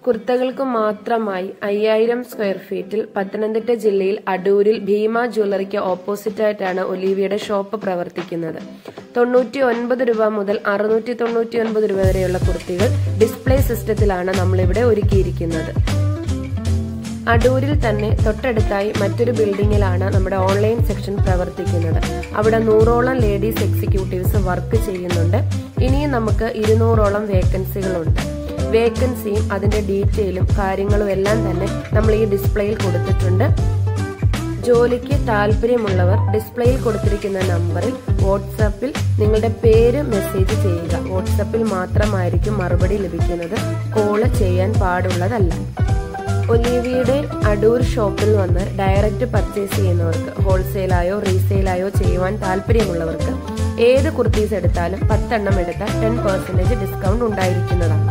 കുർത്തകൾക്ക് മാത്രമായി 5000 സ്ക്വയർ ഫീറ്റിൽ പത്തനംതിട്ട ജില്ലയിൽ അടൂരിൽ ഭീമ ജ്വല്ലറിക്ക് ഓപ്പോസിറ്റായിട്ടാണ് ഒലിവിയുടെ ഷോപ്പ് പ്രവർത്തിക്കുന്നത്. 99 രൂപ മുതൽ 699 രൂപ വരെയുള്ള കുർത്തികൾ ഡിസ്പ്ലേ സിസ്റ്റത്തിലാണ് നമ്മളിവിടെ ഒരുക്കിയിരിക്കുന്നത്. അടൂരിൽ തന്നെ തൊട്ടടുത്തായി മറ്റൊരു ബിൽഡിംഗിലാണ് നമ്മുടെ ഓൺലൈൻ സെക്ഷൻ പ്രവർത്തിക്കുന്നത്. അവിടെ 100ഓളം ലേഡീസ് എക്സിക്യൂട്ടീവ്സ് വർക്ക് ചെയ്യുന്നുണ്ട്. ഇനിയും നമുക്ക് 200ഓളം വേക്കൻസികളുണ്ട്. വേക്കൻസിയും അതിന്റെ ഡീറ്റെയിലും കാര്യങ്ങളും എല്ലാം തന്നെ നമ്മൾ ഈ ഡിസ്പ്ലേയിൽ കൊടുത്തിട്ടുണ്ട്. ജോലിക്ക് താല്പര്യമുള്ളവർ ഡിസ്പ്ലേയിൽ കൊടുത്തിരിക്കുന്ന നമ്പറിൽ വാട്സാപ്പിൽ നിങ്ങളുടെ പേര് മെസ്സേജ് ചെയ്യുക. വാട്സാപ്പിൽ മാത്രമായിരിക്കും മറുപടി ലഭിക്കുന്നത്. കോള് ചെയ്യാൻ പാടുള്ളതല്ല. ഒലിവിയുടെ അടൂർ ഷോപ്പിൽ വന്ന് ഡയറക്റ്റ് പർച്ചേസ് ചെയ്യുന്നവർക്ക്, ഹോൾസെയിലായോ റീസെയിലായോ ചെയ്യുവാൻ താല്പര്യമുള്ളവർക്ക് ഏത് കുർത്തീസ് എടുത്താലും 10 എണ്ണം എടുത്താൽ 10% ഡിസ്കൗണ്ട് ഉണ്ടായിരിക്കുന്നതാണ്.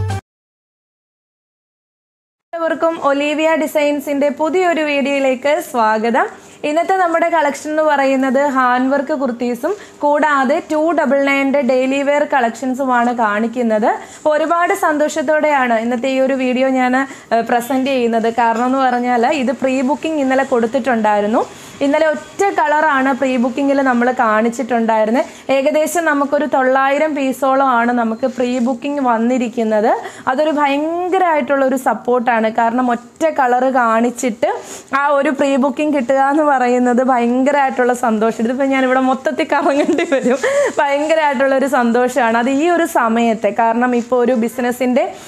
എല്ലാവർക്കും ഒലിവിയ ഡിസൈൻസിന്റെ പുതിയൊരു വീഡിയോയിലേക്ക് സ്വാഗതം. ഇന്നത്തെ നമ്മുടെ കളക്ഷൻ എന്ന് പറയുന്നത് ഹാൻഡ് വർക്ക് കുർത്തീസും കൂടാതെ 299 ഡെയിലി വെയർ കളക്ഷൻസുമാണ് കാണിക്കുന്നത്. ഒരുപാട് സന്തോഷത്തോടെയാണ് ഇന്നത്തെ ഈ ഒരു വീഡിയോ ഞാൻ പ്രസന്റ് ചെയ്യുന്നത്. കാരണം എന്ന് പറഞ്ഞാൽ ഇത് പ്രീ ബുക്കിംഗ് ഇന്നലെ കൊടുത്തിട്ടുണ്ടായിരുന്നു. ഇന്നലെ ഒറ്റ കളറാണ് പ്രീ ബുക്കിങ്ങിൽ നമ്മൾ കാണിച്ചിട്ടുണ്ടായിരുന്നത്. ഏകദേശം നമുക്കൊരു 900 പീസോളം ആണ് നമുക്ക് പ്രീ ബുക്കിംഗ് വന്നിരിക്കുന്നത്. അതൊരു ഭയങ്കരമായിട്ടുള്ളൊരു സപ്പോർട്ടാണ്. കാരണം ഒറ്റ കളറ് കാണിച്ചിട്ട് ആ ഒരു പ്രീ ബുക്കിംഗ് കിട്ടുക എന്ന് പറയുന്നത് ഭയങ്കരമായിട്ടുള്ള സന്തോഷം. ഇതിപ്പോൾ ഞാനിവിടെ മൊത്തത്തിൽ കറങ്ങേണ്ടി വരും. ഭയങ്കരമായിട്ടുള്ളൊരു സന്തോഷമാണ് അത് ഈ ഒരു സമയത്തെ. കാരണം ഇപ്പോൾ ഒരു ബിസിനസ്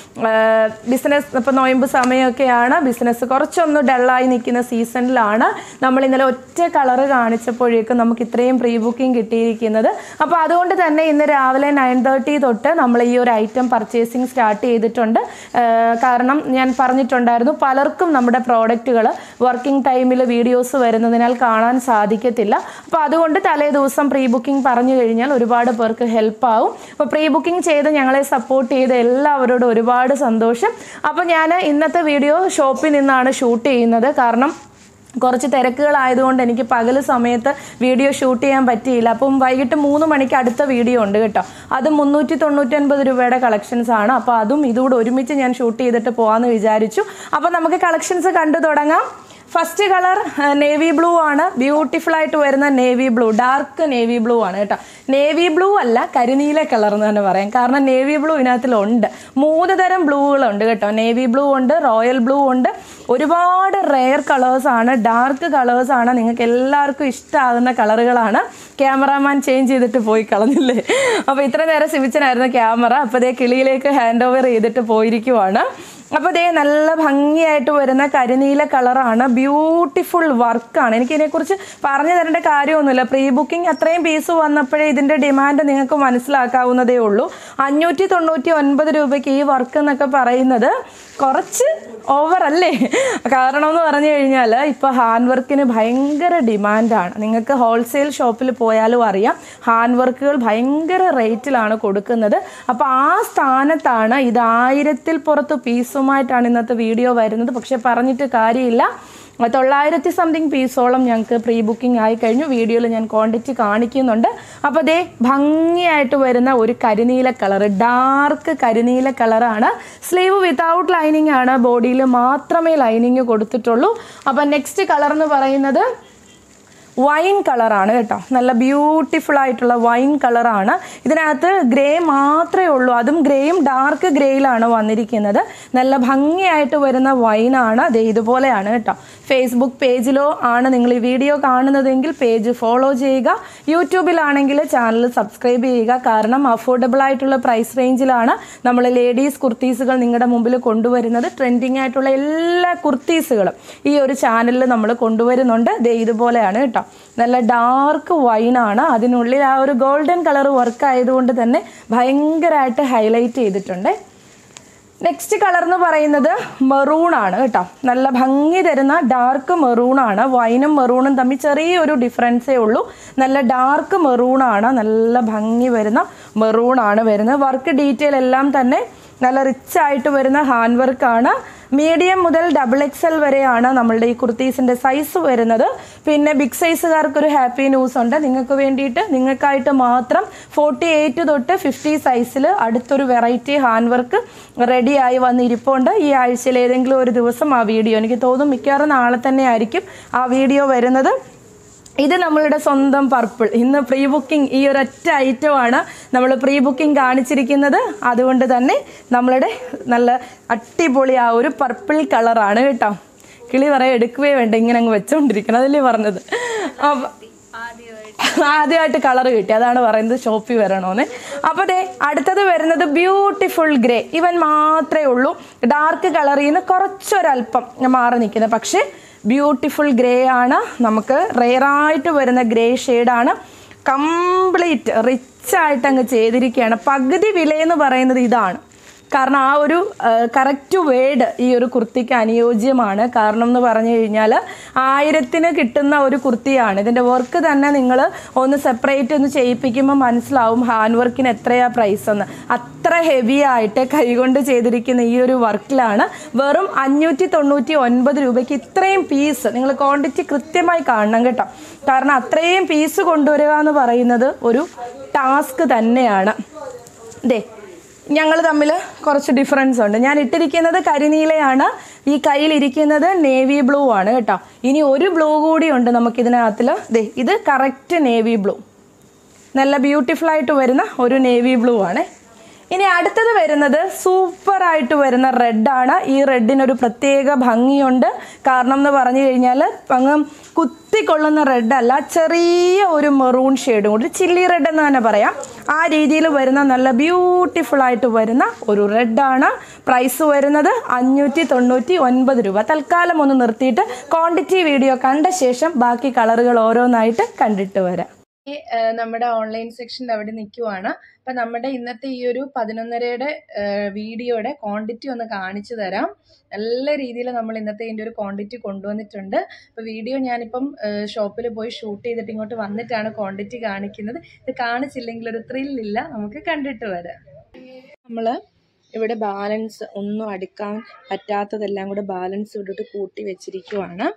ഇപ്പോൾ നൊയമ്പ് സമയമൊക്കെയാണ്. ബിസിനസ് കുറച്ചൊന്ന് ഡള്ളായി നിൽക്കുന്ന സീസണിലാണ് നമ്മൾ ഇന്നലെ ഒറ്റ കളറ് കാണിച്ചപ്പോഴേക്കും നമുക്ക് ഇത്രയും പ്രീ ബുക്കിംഗ് കിട്ടിയിരിക്കുന്നത്. അപ്പോൾ അതുകൊണ്ട് തന്നെ ഇന്ന് രാവിലെ 9:30 തൊട്ട് നമ്മൾ ഈ ഒരു ഐറ്റം പർച്ചേസിങ് സ്റ്റാർട്ട് ചെയ്തിട്ടുണ്ട്. കാരണം ഞാൻ പറഞ്ഞിട്ടുണ്ടായിരുന്നു, പലർക്കും നമ്മുടെ പ്രോഡക്റ്റുകൾ വർക്കിംഗ് ടൈമിൽ വീഡിയോസ് വരുന്നതിനാൽ കാണാൻ സാധിക്കത്തില്ല. അപ്പോൾ അതുകൊണ്ട് തലേ ദിവസം പ്രീ ബുക്കിംഗ് പറഞ്ഞു കഴിഞ്ഞാൽ ഒരുപാട് പേർക്ക് ഹെൽപ്പ് ആവും. അപ്പോൾ പ്രീ ബുക്കിംഗ് ചെയ്ത് ഞങ്ങളെ സപ്പോർട്ട് ചെയ്ത എല്ലാവരോടും ഒരുപാട് സന്തോഷം. അപ്പോൾ ഞാൻ ഇന്നത്തെ വീഡിയോ ഷോപ്പിൽ നിന്നാണ് ഷൂട്ട് ചെയ്യുന്നത്. കാരണം കുറച്ച് തിരക്കുകളായതുകൊണ്ട് എനിക്ക് പകൽ സമയത്ത് വീഡിയോ ഷൂട്ട് ചെയ്യാൻ പറ്റിയില്ല. അപ്പം വൈകിട്ട് 3 മണിക്ക് അടുത്ത വീഡിയോ ഉണ്ട് കേട്ടോ. അത് 399 രൂപയുടെ കളക്ഷൻസ് ആണ്. അപ്പോൾ അതും ഇതുകൂടെ ഒരുമിച്ച് ഞാൻ ഷൂട്ട് ചെയ്തിട്ട് പോകാമെന്ന് വിചാരിച്ചു. അപ്പോൾ നമുക്ക് കളക്ഷൻസ് കണ്ടു തുടങ്ങാം. ഫസ്റ്റ് കളർ നേവി ബ്ലൂ ആണ്. ബ്യൂട്ടിഫുൾ ആയിട്ട് വരുന്ന navy blue, dark navy blue ആണ് കേട്ടോ. നേവി ബ്ലൂ അല്ല, കരിനീല കളർ എന്ന് തന്നെ പറയാം. കാരണം നേവി ബ്ലൂ ഇതിനകത്തിലുണ്ട്. 3 തരം ബ്ലൂകളുണ്ട് കേട്ടോ. നേവി ബ്ലൂ ഉണ്ട്, റോയൽ ബ്ലൂ ഉണ്ട്. ഒരുപാട് റെയർ കളേഴ്സാണ്, ഡാർക്ക് കളേഴ്സാണ്. നിങ്ങൾക്ക് എല്ലാവർക്കും ഇഷ്ടമാകുന്ന കളറുകളാണ്. ക്യാമറാമാൻ ചേഞ്ച് ചെയ്തിട്ട് പോയി കളഞ്ഞില്ലേ. അപ്പോൾ ഇത്ര നേരം സിമിച്ചനായിരുന്നു ക്യാമറ. അപ്പോൾ അതേ കിളിയിലേക്ക് ഹാൻഡ് ഓവർ ചെയ്തിട്ട് പോയിരിക്കുവാണ്. അപ്പോൾ ഇതേ നല്ല ഭംഗിയായിട്ട് വരുന്ന കരിനീല കളറാണ്. ബ്യൂട്ടിഫുൾ വർക്കാണ്. എനിക്കിതിനെക്കുറിച്ച് പറഞ്ഞു തരേണ്ട കാര്യമൊന്നുമില്ല. പ്രീ ബുക്കിംഗ് അത്രയും പീസ് വന്നപ്പോഴേ ഇതിൻ്റെ ഡിമാൻഡ് നിങ്ങൾക്ക് മനസ്സിലാക്കാവുന്നതേ ഉള്ളൂ. 599 രൂപയ്ക്ക് ഈ വർക്ക് എന്നൊക്കെ പറയുന്നത് കുറച്ച് ഓവറല്ലേ? കാരണം എന്ന് പറഞ്ഞു കഴിഞ്ഞാൽ ഇപ്പോൾ ഹാൻഡ് വർക്കിന് ഭയങ്കര ഡിമാൻഡാണ്. നിങ്ങൾക്ക് ഹോൾസെയിൽ ഷോപ്പിൽ പോയാലും അറിയാം, ഹാൻഡ് വർക്കുകൾ ഭയങ്കര റേറ്റിലാണ് കൊടുക്കുന്നത്. അപ്പോൾ ആ സ്ഥാനത്താണ് ഇത് 1000-ൽ പുറത്ത് പീസുമായിട്ടാണ് ഇന്നത്തെ വീഡിയോ വരുന്നത്. പക്ഷെ പറഞ്ഞിട്ട് കാര്യമില്ല, 900 സംതിങ് പീസോളം ഞങ്ങൾക്ക് പ്രീ ബുക്കിംഗ് ആയി കഴിഞ്ഞു. വീഡിയോയിൽ ഞാൻ ക്വാണ്ടിറ്റി കാണിക്കുന്നുണ്ട്. അപ്പോൾ ദേ ഭംഗിയായിട്ട് വരുന്ന ഒരു കരിനീല കളർ, ഡാർക്ക് കരിനീല കളറാണ്. സ്ലീവ് വിത്തൗട്ട് ലൈനിങ് ആണ്, ബോഡിയിൽ മാത്രമേ ലൈനിങ് കൊടുത്തിട്ടുള്ളൂ. അപ്പോൾ നെക്സ്റ്റ് കളർ എന്ന് പറയുന്നത് വൈൻ കളറാണ് കേട്ടോ. നല്ല ബ്യൂട്ടിഫുൾ ആയിട്ടുള്ള വൈൻ കളറാണ്. ഇതിനകത്ത് ഗ്രേ മാത്രമേ ഉള്ളൂ. അതും ഗ്രേയും ഡാർക്ക് ഗ്രേയിലാണ് വന്നിരിക്കുന്നത്. നല്ല ഭംഗിയായിട്ട് വരുന്ന വൈനാണ്. അത് ഇതുപോലെയാണ് കേട്ടോ. ഫേസ്ബുക്ക് പേജിലോ ആണ് നിങ്ങൾ ഈ വീഡിയോ കാണുന്നതെങ്കിൽ പേജ് ഫോളോ ചെയ്യുക. യൂട്യൂബിലാണെങ്കിൽ ചാനൽ സബ്സ്ക്രൈബ് ചെയ്യുക. കാരണം അഫോർഡബിൾ ആയിട്ടുള്ള പ്രൈസ് റേഞ്ചിലാണ് നമ്മൾ ലേഡീസ് കുർത്തീസുകൾ നിങ്ങളുടെ മുമ്പിൽ കൊണ്ടുവരുന്നത്. ട്രെൻഡിങ് ആയിട്ടുള്ള എല്ലാ കുർത്തീസുകളും ഈ ഒരു ചാനലിൽ നമ്മൾ കൊണ്ടുവരുന്നുണ്ട്. ദേ ഇതുപോലെയാണ് കേട്ടോ. നല്ല ഡാർക്ക് വൈനാണ്. അതിനുള്ളിൽ ആ ഒരു ഗോൾഡൻ കളർ വർക്ക് ആയതുകൊണ്ട് തന്നെ ഭയങ്കരമായിട്ട് ഹൈലൈറ്റ് ചെയ്തിട്ടുണ്ട്. നെക്സ്റ്റ് കളർ എന്ന് പറയുന്നത് മെറൂൺ ആണ് കേട്ടോ. നല്ല ഭംഗി തരുന്ന ഡാർക്ക് മെറൂൺ ആണ്. വൈനും മെറൂണും തമ്മിൽ ചെറിയൊരു ഡിഫറൻസേ ഉള്ളൂ. നല്ല ഡാർക്ക് മെറൂൺ ആണ്. നല്ല ഭംഗി വരുന്ന മെറൂൺ ആണ് വരുന്നത്. വർക്ക് ഡീറ്റെയിൽ എല്ലാം തന്നെ നല്ല റിച്ച് ആയിട്ട് വരുന്ന ഹാൻഡ് വർക്കാണ്. മീഡിയം മുതൽ XXL വരെയാണ് നമ്മളുടെ ഈ കുർത്തീസിൻ്റെ സൈസ് വരുന്നത്. പിന്നെ ബിഗ് സൈസുകാർക്കൊരു ഹാപ്പി ന്യൂസ് ഉണ്ട്. നിങ്ങൾക്കായിട്ട് മാത്രം 48 തൊട്ട് 50 സൈസിൽ അടുത്തൊരു വെറൈറ്റി ഹാൻഡ് വർക്ക് റെഡിയായി വന്നിരിപ്പുണ്ട്. ഈ ആഴ്ചയിൽ ഏതെങ്കിലും ഒരു ദിവസം ആ വീഡിയോ, എനിക്ക് തോന്നുന്നു മിക്കവാറും നാളെ തന്നെ ആയിരിക്കും ആ വീഡിയോ വരുന്നത്. ഇത് നമ്മളുടെ സ്വന്തം പർപ്പിൾ. ഇന്ന് പ്രീ ബുക്കിംഗ് ഈ ഒരൊറ്റ ഐറ്റമാണ് നമ്മൾ പ്രീ ബുക്കിംഗ് കാണിച്ചിരിക്കുന്നത്. അതുകൊണ്ട് തന്നെ നമ്മളുടെ നല്ല അടിപൊളി ആ ഒരു പർപ്പിൾ കളറാണ് കേട്ടോ. കിളി പറയാൻ എടുക്കുകയേ വേണ്ട, ഇങ്ങനെ അങ്ങ് വെച്ചോണ്ടിരിക്കണം, അതല്ലേ പറഞ്ഞത്. ആദ്യമായിട്ട് കളർ കിട്ടി, അതാണ് പറയുന്നത് ഷോപ്പിൽ വരണമെന്ന്. അപ്പോൾ ദേ അടുത്തത് വരുന്നത് ബ്യൂട്ടിഫുൾ ഗ്രേ. ഇവൻ മാത്രമേ ഉള്ളൂ ഡാർക്ക് കളറിൽ നിന്ന് കുറച്ചൊരല്പം മാറി നിൽക്കുന്നത്. പക്ഷേ ബ്യൂട്ടിഫുൾ ഗ്രേ ആണ്, നമുക്ക് റെയറായിട്ട് വരുന്ന ഗ്രേ ഷെയ്ഡാണ്. കംപ്ലീറ്റ് റിച്ചായിട്ട് അങ്ങ് ചെയ്തിരിക്കുകയാണ്. പകുതി വിലയെന്ന് പറയുന്നത് ഇതാണ്. കാരണം ആ ഒരു കറക്റ്റ് വേർഡ് ഈ ഒരു കുർത്തിക്ക് അനുയോജ്യമാണ്. കാരണം എന്ന് പറഞ്ഞു കഴിഞ്ഞാൽ 1000-ന് കിട്ടുന്ന ഒരു കുർത്തിയാണ്. ഇതിൻ്റെ വർക്ക് തന്നെ നിങ്ങൾ ഒന്ന് സെപ്പറേറ്റ് ഒന്ന് ചെയ്യിപ്പിക്കുമ്പോൾ മനസ്സിലാവും ഹാൻഡ് വർക്കിന് എത്രയാ പ്രൈസ് എന്ന്. അത്ര ഹെവി ആയിട്ട് കൈകൊണ്ട് ചെയ്തിരിക്കുന്ന ഈ ഒരു വർക്കിലാണ് വെറും 599 രൂപയ്ക്ക് ഇത്രയും പീസ്. നിങ്ങൾ ക്വാണ്ടിറ്റി കൃത്യമായി കാണണം കേട്ടോ. കാരണം അത്രയും പീസ് കൊണ്ടുവരിക എന്ന് പറയുന്നത് ഒരു ടാസ്ക് തന്നെയാണ്. ദേ ഞങ്ങൾ തമ്മിൽ കുറച്ച് ഡിഫറൻസ് ഉണ്ട്. ഞാൻ ഇട്ടിരിക്കുന്നത് കരിനീലയാണ്, ഈ കയ്യിലിരിക്കുന്നത് നേവി ബ്ലൂ ആണ് കേട്ടോ. ഇനി ഒരു ബ്ലൂ കൂടി ഉണ്ട് നമുക്കിതിനകത്തിൽ. ദേ ഇത് കറക്റ്റ് നേവി ബ്ലൂ, നല്ല ബ്യൂട്ടിഫുൾ ആയിട്ട് വരുന്ന ഒരു നേവി ബ്ലൂ ആണ്. ഇനി അടുത്തത് വരുന്നത് സൂപ്പറായിട്ട് വരുന്ന റെഡാണ്. ഈ റെഡിനൊരു പ്രത്യേക ഭംഗിയുണ്ട്. കാരണം എന്ന് പറഞ്ഞു കഴിഞ്ഞാൽ അങ്ങ് കുത്തിക്കൊള്ളുന്ന റെഡല്ല, ചെറിയ ഒരു മെറൂൺ ഷെയ്ഡും കൂടി, ചില്ലി റെഡ് എന്ന് തന്നെ പറയാം. ആ രീതിയിൽ വരുന്ന നല്ല ബ്യൂട്ടിഫുൾ ആയിട്ട് വരുന്ന ഒരു റെഡാണ്. പ്രൈസ് വരുന്നത് 599 രൂപ. തൽക്കാലം ഒന്ന് നിർത്തിയിട്ട് ക്വാണ്ടിറ്റി വീഡിയോ കണ്ട ശേഷം ബാക്കി കളറുകൾ ഓരോന്നായിട്ട് കണ്ടിട്ട് വരാം. നമ്മുടെ ഓൺലൈൻ സെക്ഷൻ്റെ അവിടെ നിൽക്കുവാണ്. അപ്പം നമ്മുടെ ഇന്നത്തെ ഈ ഒരു 11:30 വീഡിയോയുടെ ക്വാണ്ടിറ്റി ഒന്ന് കാണിച്ചു തരാം. നല്ല രീതിയിൽ നമ്മൾ ഇന്നത്തെ ഇതിൻ്റെ ഒരു ക്വാണ്ടിറ്റി കൊണ്ടുവന്നിട്ടുണ്ട്. അപ്പോൾ വീഡിയോ ഞാനിപ്പം ഷോപ്പിൽ പോയി ഷൂട്ട് ചെയ്തിട്ട് ഇങ്ങോട്ട് വന്നിട്ടാണ് ക്വാണ്ടിറ്റി കാണിക്കുന്നത്. ഇത് കാണിച്ചില്ലെങ്കിൽ ഒരു ത്രില്ലില്ല, നമുക്ക് കണ്ടിട്ട് വരാം. നമ്മൾ ഇവിടെ ബാലൻസ് ഒന്നും അടുക്കാൻ പറ്റാത്തതെല്ലാം കൂടെ ബാലൻസ് ഇവിടോട്ട് കൂട്ടി വെച്ചിരിക്കുവാണ്.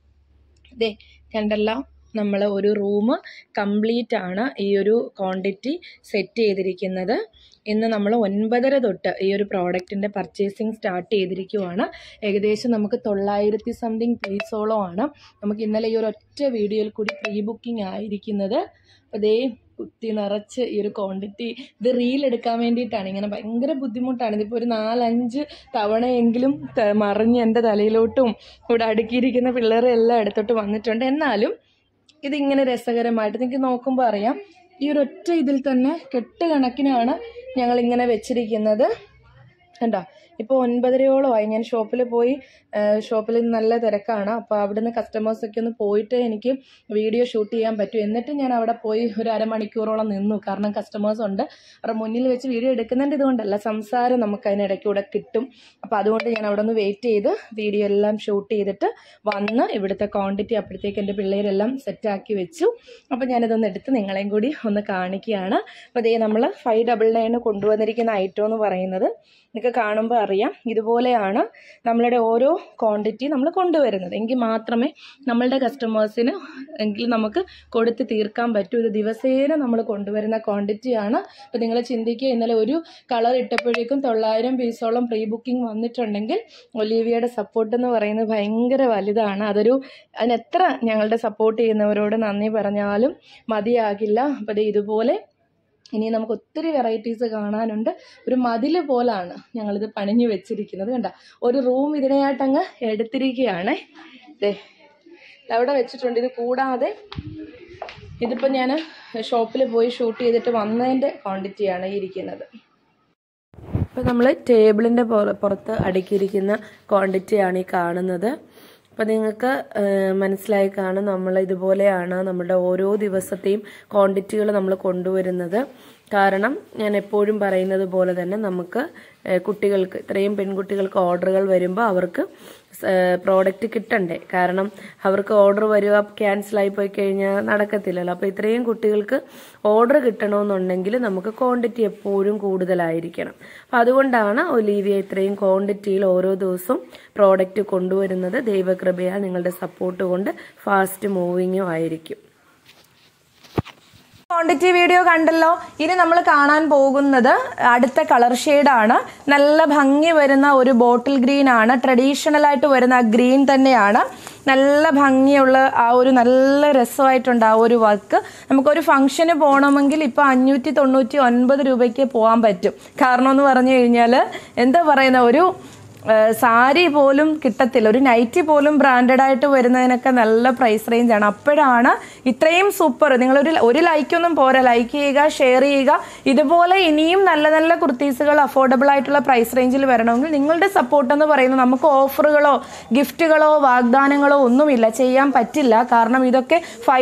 ഇതേ കണ്ടല്ലോ, നമ്മൾ ഒരു റൂം കംപ്ലീറ്റ് ആണ് ഈ ഒരു ക്വാണ്ടിറ്റി സെറ്റ് ചെയ്തിരിക്കുന്നത്. ഇന്ന് നമ്മൾ 9:30 തൊട്ട് ഈ ഒരു പ്രോഡക്റ്റിൻ്റെ പർച്ചേസിങ് സ്റ്റാർട്ട് ചെയ്തിരിക്കുവാണ്. ഏകദേശം നമുക്ക് 900 സംതിങ് പീസോളമാണ് നമുക്ക് ഇന്നലെ ഈ ഒരു ഒറ്റ വീഡിയോയിൽ കൂടി പ്രീ ബുക്കിംഗ് ആയിരിക്കുന്നത്. അപ്പോൾ അതേ കുത്തി നിറച്ച് ഈ ഒരു ക്വാണ്ടിറ്റി, ഇത് റീലെടുക്കാൻ വേണ്ടിയിട്ടാണ്. ഇങ്ങനെ ഭയങ്കര ബുദ്ധിമുട്ടാണ്. ഇതിപ്പോൾ ഒരു 4-5 തവണയെങ്കിലും മറിഞ്ഞ് എൻ്റെ തലയിലോട്ടും ഇവിടെ അടുക്കിയിരിക്കുന്ന പിള്ളേരെ എല്ലാം എടുത്തോട്ട് വന്നിട്ടുണ്ട്. എന്നാലും ഇതിങ്ങനെ രസകരമായിട്ട് നിങ്ങൾക്ക് നോക്കുമ്പോൾ അറിയാം. ഈ ഒരു ഒറ്റ ഇതിൽ തന്നെ കെട്ടുകണക്കിനാണ് ഞങ്ങളിങ്ങനെ വെച്ചിരിക്കുന്നത്. കണ്ടോ, ഇപ്പോൾ 9:30 ഞാൻ ഷോപ്പിൽ പോയി. ഷോപ്പിൽ നല്ല തിരക്കാണ്. അപ്പോൾ അവിടുന്ന് കസ്റ്റമേഴ്സൊക്കെ ഒന്ന് പോയിട്ട് എനിക്ക് വീഡിയോ ഷൂട്ട് ചെയ്യാൻ പറ്റും. എന്നിട്ട് ഞാൻ അവിടെ പോയി ഒരു അരമണിക്കൂറോളം നിന്നു. കാരണം കസ്റ്റമേഴ്സ് ഉണ്ട്, അവരുടെ മുന്നിൽ വെച്ച് വീഡിയോ എടുക്കുന്നതിൻ്റെ ഇതുകൊണ്ടല്ല, സംസാരം നമുക്ക് അതിനിടയ്ക്കൂടെ കിട്ടും. അപ്പോൾ അതുകൊണ്ട് ഞാൻ അവിടെ നിന്ന് വെയിറ്റ് ചെയ്ത് വീഡിയോ എല്ലാം ഷൂട്ട് ചെയ്തിട്ട് വന്ന് ഇവിടുത്തെ ക്വാണ്ടിറ്റി അപ്പോഴത്തേക്ക് എൻ്റെ പിള്ളേരെല്ലാം സെറ്റാക്കി വെച്ചു. അപ്പോൾ ഞാനിതൊന്ന് എടുത്ത് നിങ്ങളെയും കൂടി ഒന്ന് കാണിക്കുകയാണ്. അപ്പോൾ അതേ നമ്മൾ 599 കൊണ്ടുവന്നിരിക്കുന്ന ഐറ്റം എന്ന് പറയുന്നത് നിങ്ങൾക്ക് കാണുമ്പോൾ അറിയാം. ഇതുപോലെയാണ് നമ്മളുടെ ഓരോ ക്വാണ്ടിറ്റി നമ്മൾ കൊണ്ടുവരുന്നത്. എങ്കിൽ മാത്രമേ നമ്മളുടെ കസ്റ്റമേഴ്സിന് എങ്കിൽ നമുക്ക് കൊടുത്ത് തീർക്കാൻ പറ്റൂ. ഇത് ദിവസേന നമ്മൾ കൊണ്ടുവരുന്ന ക്വാണ്ടിറ്റിയാണ്. അപ്പോൾ നിങ്ങൾ ചിന്തിക്കുക, ഇന്നലെ ഒരു കളർ ഇട്ടപ്പോഴേക്കും 900 പീസോളം പ്രീ ബുക്കിംഗ് വന്നിട്ടുണ്ടെങ്കിൽ ഒലീവിയയുടെ സപ്പോർട്ട് എന്ന് പറയുന്നത് ഭയങ്കര വലുതാണ്. അതിനെത്ര ഞങ്ങളുടെ സപ്പോർട്ട് ചെയ്യുന്നവരോട് നന്ദി പറഞ്ഞാലും മതിയാകില്ല. അപ്പോൾ അത് ഇതുപോലെ ഇനി നമുക്ക് ഒത്തിരി വെറൈറ്റീസ് കാണാനുണ്ട്. ഒരു മതിൽ പോലാണ് ഞങ്ങളിത് പണിഞ്ഞു വെച്ചിരിക്കുന്നത്. കണ്ട, ഒരു റൂം ഇതിനായിട്ടങ്ങ് എടുത്തിരിക്കുകയാണ്. അവിടെ വെച്ചിട്ടുണ്ട്. ഇത് കൂടാതെ ഇതിപ്പോൾ ഞാൻ ഷോപ്പിൽ പോയി ഷൂട്ട് ചെയ്തിട്ട് വന്നതിൻ്റെ ക്വാണ്ടിറ്റിയാണ് ഈ ഇരിക്കുന്നത്. ഇപ്പോൾ നമ്മൾ ടേബിളിൻ്റെ പുറത്ത് അടുക്കിയിരിക്കുന്ന ക്വാണ്ടിറ്റിയാണ് ഈ കാണുന്നത്. അപ്പോൾ നിങ്ങൾക്ക് മനസ്സിലായി കാണും, നമ്മൾ ഇതുപോലെയാണ് നമ്മുടെ ഓരോ ദിവസത്തെയും ക്വാണ്ടിറ്റികൾ നമ്മൾ കൊണ്ടുവരുന്നത്. കാരണം ഞാൻ എപ്പോഴും പറയുന്നത് പോലെ തന്നെ നമുക്ക് കുട്ടികൾക്ക് ഇത്രയും പെൺകുട്ടികൾക്ക് ഓർഡറുകൾ വരുമ്പോൾ അവർക്ക് പ്രോഡക്റ്റ് കിട്ടണ്ടേ. കാരണം അവർക്ക് ഓർഡർ വരിക ക്യാൻസലായി പോയി കഴിഞ്ഞാൽ നടക്കത്തില്ലല്ലോ. അപ്പോൾ ഇത്രയും കുട്ടികൾക്ക് ഓർഡർ കിട്ടണമെന്നുണ്ടെങ്കിൽ നമുക്ക് ക്വാണ്ടിറ്റി എപ്പോഴും കൂടുതലായിരിക്കണം. അപ്പം അതുകൊണ്ടാണ് ഒലീവിയ ഇത്രയും ക്വാണ്ടിറ്റിയിൽ ഓരോ ദിവസവും പ്രോഡക്റ്റ് കൊണ്ടുവരുന്നത്. ദൈവകൃപയാൽ നിങ്ങളുടെ സപ്പോർട്ട് കൊണ്ട് ഫാസ്റ്റ് മൂവിങ്ങും ആയിരിക്കും. ക്വാണ്ടിറ്റി വീഡിയോ കണ്ടല്ലോ. ഇനി നമ്മൾ കാണാൻ പോകുന്നത് അടുത്ത കളർ ഷെയ്ഡാണ്. നല്ല ഭംഗി വരുന്ന ഒരു ബോട്ടിൽ ഗ്രീൻ ആണ്. ട്രഡീഷണൽ ആയിട്ട് വരുന്ന ആ ഗ്രീൻ തന്നെയാണ്. നല്ല ഭംഗിയുള്ള ആ ഒരു നല്ല രസമായിട്ടുണ്ട് ആ ഒരു വർക്ക്. നമുക്കൊരു ഫംഗ്ഷന് പോകണമെങ്കിൽ ഇപ്പോൾ 599 രൂപയ്ക്ക് പോകാൻ പറ്റും. കാരണം എന്ന് പറഞ്ഞു കഴിഞ്ഞാൽ എന്താ പറയുന്ന ഒരു സാരി പോലും കിട്ടത്തില്ല. ഒരു നൈറ്റി പോലും ബ്രാൻഡഡ് ആയിട്ട് വരുന്നതിനൊക്കെ നല്ല പ്രൈസ് റേഞ്ചാണ്. അപ്പോഴാണ് ഇത്രയും സൂപ്പർ. ഒരു ലൈക്കൊന്നും പോരാ, ലൈക്ക് ചെയ്യുക, ഷെയർ ചെയ്യുക. ഇതുപോലെ ഇനിയും നല്ല നല്ല കുർത്തീസുകൾ അഫോർഡബിൾ ആയിട്ടുള്ള പ്രൈസ് റേഞ്ചിൽ വരണമെങ്കിൽ നിങ്ങളുടെ സപ്പോർട്ട് എന്ന് പറയുന്നത് നമുക്ക് ഓഫറുകളോ ഗിഫ്റ്റുകളോ വാഗ്ദാനങ്ങളോ ഒന്നുമില്ല, ചെയ്യാൻ പറ്റില്ല. കാരണം ഇതൊക്കെ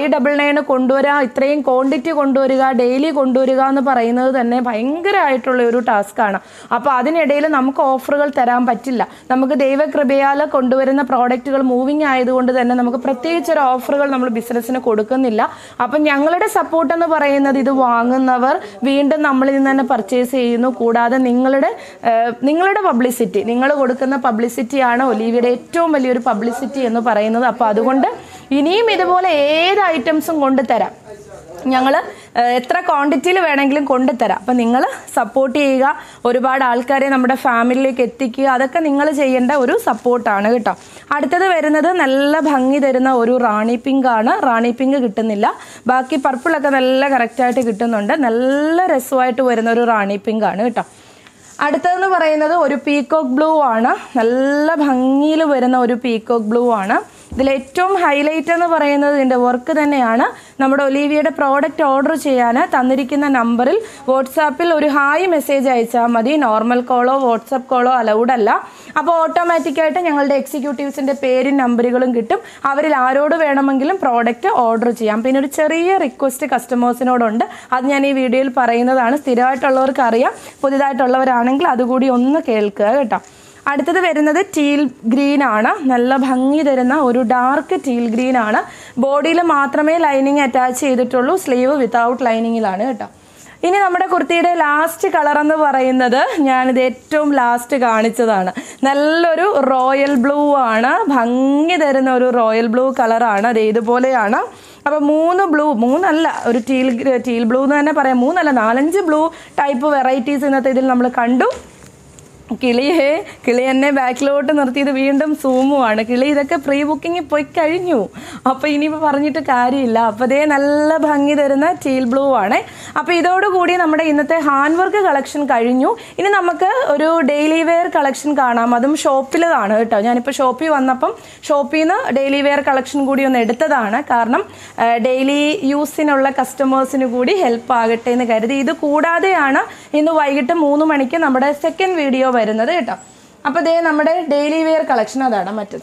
599 കൊണ്ടുവരിക, ഇത്രയും ക്വാണ്ടിറ്റി കൊണ്ടുവരിക, ഡെയിലി കൊണ്ടുവരിക എന്ന് പറയുന്നത് തന്നെ ഭയങ്കരമായിട്ടുള്ള ഒരു ടാസ്ക്കാണ്. അപ്പോൾ അതിനിടയിൽ നമുക്ക് ഓഫറുകൾ തരാൻ പറ്റില്ല. നമുക്ക് ദൈവകൃപയാൽ കൊണ്ടുവരുന്ന പ്രോഡക്റ്റുകൾ മൂവിങ് ആയതുകൊണ്ട് തന്നെ നമുക്ക് പ്രത്യേകിച്ചൊരു ഓഫറുകൾ നമ്മൾ ബിസിനസ്സിന് കൊടുക്കുന്നില്ല. അപ്പം ഞങ്ങളുടെ സപ്പോർട്ട് എന്ന് പറയുന്നത് ഇത് വാങ്ങുന്നവർ വീണ്ടും നമ്മളിൽ നിന്ന് തന്നെ പർച്ചേസ് ചെയ്യുന്നു. കൂടാതെ നിങ്ങളുടെ പബ്ലിസിറ്റി, നിങ്ങൾ കൊടുക്കുന്ന പബ്ലിസിറ്റിയാണ് ഒലീവിയയുടെ ഏറ്റവും വലിയൊരു പബ്ലിസിറ്റി എന്ന് പറയുന്നത്. അപ്പോൾ അതുകൊണ്ട് ഇനിയും ഇതുപോലെ ഏത് ഐറ്റംസും കൊണ്ടുതരാം. ഞങ്ങൾ എത്ര ക്വാണ്ടിറ്റിയിൽ വേണമെങ്കിലും കൊണ്ടുതരാം. അപ്പം നിങ്ങൾ സപ്പോർട്ട് ചെയ്യുക, ഒരുപാട് ആൾക്കാരെ നമ്മുടെ ഫാമിലിയിലേക്ക് എത്തിക്കുക. അതൊക്കെ നിങ്ങൾ ചെയ്യേണ്ട ഒരു സപ്പോർട്ടാണ് കേട്ടോ. അടുത്തത് വരുന്നത് നല്ല ഭംഗി തരുന്ന ഒരു റാണി പിങ്ക് ആണ്. റാണി പിങ്ക് കിട്ടുന്നില്ല, ബാക്കി പർപ്പിളൊക്കെ നല്ല കറക്റ്റായിട്ട് കിട്ടുന്നുണ്ട്. നല്ല രസമായിട്ട് വരുന്ന ഒരു റാണി പിങ്ക് ആണ് കേട്ടോ. അടുത്തതെന്ന് പറയുന്നത് ഒരു പീകോക്ക് ബ്ലൂ ആണ്. നല്ല ഭംഗിയിൽ വരുന്ന ഒരു പീകോക്ക് ബ്ലൂ ആണ്. ഇതിലേറ്റവും ഹൈലൈറ്റ് എന്ന് പറയുന്നത് ഇതിൻ്റെ വർക്ക് തന്നെയാണ്. നമ്മുടെ ഒലീവിയയുടെ പ്രോഡക്റ്റ് ഓർഡർ ചെയ്യാൻ തന്നിരിക്കുന്ന നമ്പറിൽ വാട്സാപ്പിൽ ഒരു ഹായ് മെസ്സേജ് അയച്ചാൽ മതി. നോർമൽ കോളോ വാട്സാപ്പ് കോളോ അലൗഡ് അല്ല. അപ്പോൾ ഓട്ടോമാറ്റിക്കായിട്ട് ഞങ്ങളുടെ എക്സിക്യൂട്ടീവ്സിൻ്റെ പേരും നമ്പറുകളും കിട്ടും. അവരിൽ ആരോട് വേണമെങ്കിലും പ്രോഡക്റ്റ് ഓർഡർ ചെയ്യാം. പിന്നെ ഒരു ചെറിയ റിക്വസ്റ്റ് കസ്റ്റമേഴ്സിനോടുണ്ട്, അത് ഞാൻ ഈ വീഡിയോയിൽ പറയുന്നതാണ്. സ്ഥിരമായിട്ടുള്ളവർക്ക് അറിയാം, പുതിയതായിട്ടുള്ളവരാണെങ്കിൽ അതുകൂടി ഒന്ന് കേൾക്കുക കേട്ടോ. അടുത്തത് വരുന്നത് ടീൽ ഗ്രീൻ ആണ്. നല്ല ഭംഗി തരുന്ന ഒരു ഡാർക്ക് ടീൽ ഗ്രീൻ ആണ്. ബോഡിയിൽ മാത്രമേ ലൈനിങ് അറ്റാച്ച് ചെയ്തിട്ടുള്ളൂ, സ്ലീവ് വിത്തൗട്ട് ലൈനിങ്ങിലാണ് കേട്ടോ. ഇനി നമ്മുടെ കുർത്തിയുടെ ലാസ്റ്റ് കളർ എന്ന് പറയുന്നത് ഞാനിത് ഏറ്റവും ലാസ്റ്റ് കാണിച്ചതാണ്. നല്ലൊരു റോയൽ ബ്ലൂ ആണ്. ഭംഗി തരുന്ന ഒരു റോയൽ ബ്ലൂ കളറാണ്. അത് ഇതുപോലെയാണ്. അപ്പോൾ 3 ബ്ലൂ, 3 അല്ല, ഒരു ടീൽ ബ്ലൂ എന്ന് തന്നെ പറയാം. 3 അല്ല 4-5 ബ്ലൂ ടൈപ്പ് വെറൈറ്റീസ് ഇന്നത്തെ ഇതിൽ നമ്മൾ കണ്ടു. കിളി എന്നെ ബാക്കിലോട്ട് നിർത്തിയത് വീണ്ടും സൂമുമാണ്. കിളി ഇതൊക്കെ പ്രീ ബുക്കിംഗ് പോയി കഴിഞ്ഞു, അപ്പോൾ ഇനിയിപ്പോൾ പറഞ്ഞിട്ട് കാര്യമില്ല. അപ്പോൾ അതേ നല്ല ഭംഗി തരുന്ന ടീൽ ബ്ലൂ ആണ്. അപ്പോൾ ഇതോടുകൂടി നമ്മുടെ ഇന്നത്തെ ഹാൻഡ് വർക്ക് കളക്ഷൻ കഴിഞ്ഞു. ഇനി നമുക്ക് ഒരു ഡെയിലി വെയർ കളക്ഷൻ കാണാം. അതും ഷോപ്പിലാണ് കേട്ടോ. ഞാനിപ്പോൾ ഷോപ്പിൽ വന്നപ്പം ഷോപ്പിൽ നിന്ന് ഡെയിലി വെയർ കളക്ഷൻ കൂടി ഒന്ന് എടുത്തതാണ്. കാരണം ഡെയിലി യൂസിനുള്ള കസ്റ്റമേഴ്സിന് കൂടി ഹെൽപ്പ് ആകട്ടെ എന്ന് കരുതി. ഇത് കൂടാതെയാണ് ഇന്ന് വൈകിട്ട് 3 മണിക്ക് നമ്മുടെ സെക്കൻഡ് വീഡിയോ വരുന്നത് കേട്ടോ. അപ്പോൾ ദേ നമ്മുടെ ഡെയിലി വെയർ കളക്ഷൻ അതാണ്. മറ്റത്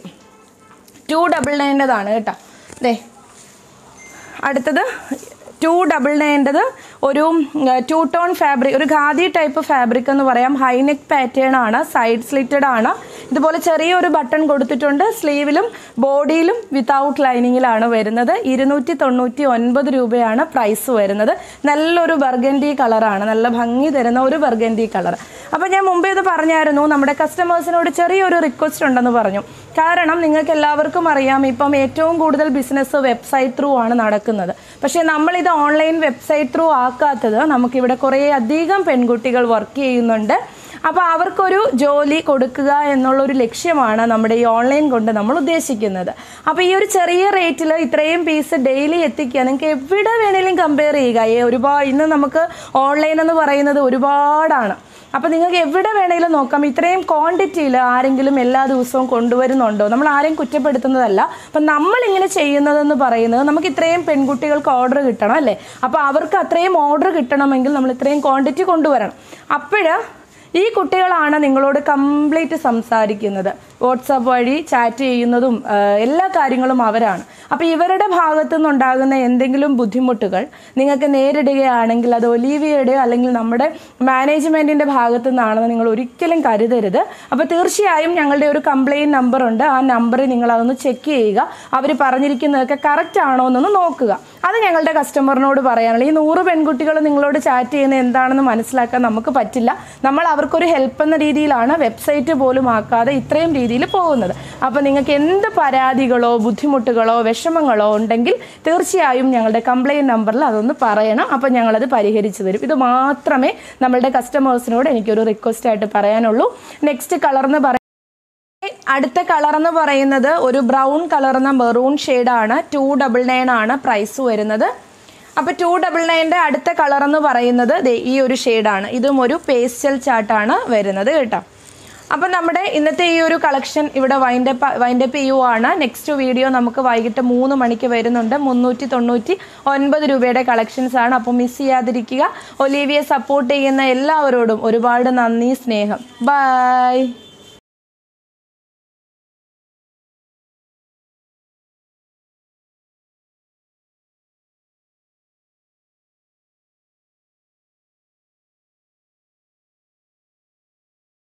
299 കേട്ടോ. ദേ അടുത്തത് 299 ഒരു 2 ടോൺ ഫാബ്രിക്, ഒരു ഖാദി ടൈപ്പ് ഫാബ്രിക് എന്ന് പറയാം. ഹൈനെക്ക് പാറ്റേൺ ആണ്, സൈഡ് സ്ലിറ്റഡ് ആണ്. ഇതുപോലെ ചെറിയൊരു ബട്ടൺ കൊടുത്തിട്ടുണ്ട്. സ്ലീവിലും ബോഡിയിലും വിത്തൗട്ട് ലൈനിങ്ങിലാണ് വരുന്നത്. 299 രൂപയാണ് പ്രൈസ് വരുന്നത്. നല്ലൊരു ബർഗൻഡി കളറാണ്, നല്ല ഭംഗി തരുന്ന ഒരു ബർഗൻഡി കളർ. അപ്പോൾ ഞാൻ മുമ്പേ ഇത് പറഞ്ഞായിരുന്നു, നമ്മുടെ കസ്റ്റമേഴ്സിനോട് ചെറിയൊരു റിക്വസ്റ്റ് ഉണ്ടെന്ന് പറഞ്ഞു. കാരണം നിങ്ങൾക്ക് എല്ലാവർക്കും അറിയാം, ഇപ്പം ഏറ്റവും കൂടുതൽ ബിസിനസ് വെബ്സൈറ്റ് ത്രൂ ആണ് നടക്കുന്നത്. പക്ഷേ നമ്മളിത് ഓൺലൈൻ വെബ്സൈറ്റ് ത്രൂ ആക്കാത്തത്, നമുക്കിവിടെ കുറേ അധികം പെൺകുട്ടികൾ വർക്ക് ചെയ്യുന്നുണ്ട്. അപ്പോൾ അവർക്കൊരു ജോലി കൊടുക്കുക എന്നുള്ളൊരു ലക്ഷ്യമാണ് നമ്മുടെ ഈ ഓൺലൈൻ കൊണ്ട് നമ്മൾ ഉദ്ദേശിക്കുന്നത്. അപ്പോൾ ഈ ഒരു ചെറിയ റേറ്റിൽ ഇത്രയും പീസ് ഡെയിലി എത്തിക്കുക, നിങ്ങൾക്ക് എവിടെ വേണേലും കമ്പയർ ചെയ്യുക. ഒരുപാട് ഇന്ന് നമുക്ക് ഓൺലൈൻ എന്ന് പറയുന്നത് ഒരുപാടാണ്. അപ്പോൾ നിങ്ങൾക്ക് എവിടെ വേണേലും നോക്കാം. ഇത്രയും ക്വാണ്ടിറ്റിയിൽ ആരെങ്കിലും എല്ലാ ദിവസവും കൊണ്ടുവരുന്നുണ്ടോ? നമ്മൾ ആരെയും കുറ്റപ്പെടുത്തുന്നതല്ല. അപ്പം നമ്മളിങ്ങനെ ചെയ്യുന്നതെന്ന് പറയുന്നത്, നമുക്ക് ഇത്രയും പെൺകുട്ടികൾക്ക് ഓർഡർ കിട്ടണം അല്ലേ? അപ്പോൾ അവർക്ക് അത്രയും ഓർഡർ കിട്ടണമെങ്കിൽ നമ്മൾ ഇത്രയും ക്വാണ്ടിറ്റി കൊണ്ടുവരണം. അപ്പോൾ ഈ കുട്ടികളാണ് നിങ്ങളോട് കംപ്ലീറ്റ് സംസാരിക്കുന്നത്. വാട്സാപ്പ് വഴി ചാറ്റ് ചെയ്യുന്നതും എല്ലാ കാര്യങ്ങളും അവരാണ്. അപ്പോൾ ഇവരുടെ ഭാഗത്തു നിന്നുണ്ടാകുന്ന എന്തെങ്കിലും ബുദ്ധിമുട്ടുകൾ നിങ്ങൾക്ക് നേരിടുകയാണെങ്കിൽ അത് ഒലീവിയയുടെയോ അല്ലെങ്കിൽ നമ്മുടെ മാനേജ്മെൻറ്റിൻ്റെ ഭാഗത്തു നിന്നാണെന്ന് നിങ്ങൾ ഒരിക്കലും കരുതരുത്. അപ്പോൾ തീർച്ചയായും ഞങ്ങളുടെ ഒരു കംപ്ലയിൻറ്റ് നമ്പർ ഉണ്ട്. ആ നമ്പറിൽ നിങ്ങളതൊന്ന് ചെക്ക് ചെയ്യുക. അവർ പറഞ്ഞിരിക്കുന്നതൊക്കെ കറക്റ്റ് ആണോ എന്നൊന്ന് നോക്കുക. അത് ഞങ്ങളുടെ കസ്റ്റമറിനോട് പറയാനുള്ള. ഈ 100 പെൺകുട്ടികൾ നിങ്ങളോട് ചാറ്റ് ചെയ്യുന്നത് എന്താണെന്ന് മനസ്സിലാക്കാൻ നമുക്ക് പറ്റില്ല. നമ്മൾ അവർക്കൊരു ഹെൽപ്പ് എന്ന രീതിയിലാണ് വെബ്സൈറ്റ് പോലും ആക്കാതെ ഇത്രയും രീതിയിൽ പോകുന്നത്. അപ്പോൾ നിങ്ങൾക്ക് എന്ത് പരാതികളോ ബുദ്ധിമുട്ടുകളോ വിഷമങ്ങളോ ഉണ്ടെങ്കിൽ തീർച്ചയായും ഞങ്ങളുടെ കംപ്ലയിൻറ്റ് നമ്പറിൽ അതൊന്ന് പറയണം. അപ്പോൾ ഞങ്ങളത് പരിഹരിച്ചു തരും. ഇത് മാത്രമേ നമ്മളുടെ കസ്റ്റമേഴ്സിനോട് എനിക്കൊരു റിക്വസ്റ്റ് ആയിട്ട് പറയാനുള്ളൂ. നെക്സ്റ്റ് കളർ എന്ന് അടുത്ത കളർ എന്ന് പറയുന്നത് ഒരു ബ്രൗൺ കളർന്ന മെറൂൺ ഷെയ്ഡാണ്. 299 ആണ് പ്രൈസ് വരുന്നത്. അപ്പോൾ 299 അടുത്ത കളർ എന്ന് പറയുന്നത് ഈ ഒരു ഷെയ്ഡാണ്. ഇതും ഒരു പേസ്റ്റൽ ചാർട്ടാണ് വരുന്നത് കേട്ടോ. അപ്പം നമ്മുടെ ഇന്നത്തെ ഈ ഒരു കളക്ഷൻ ഇവിടെ വൈൻഡപ്പ് ചെയ്യുവാണ്. നെക്സ്റ്റ് വീഡിയോ നമുക്ക് വൈകിട്ട് 3 മണിക്ക് വരുന്നുണ്ട്. 399 രൂപയുടെ കളക്ഷൻസ് ആണ്. അപ്പോൾ മിസ് ചെയ്യാതിരിക്കുക. ഒലീവിയെ സപ്പോർട്ട് ചെയ്യുന്ന എല്ലാവരോടും ഒരുപാട് നന്ദി, സ്നേഹം. ബൈ.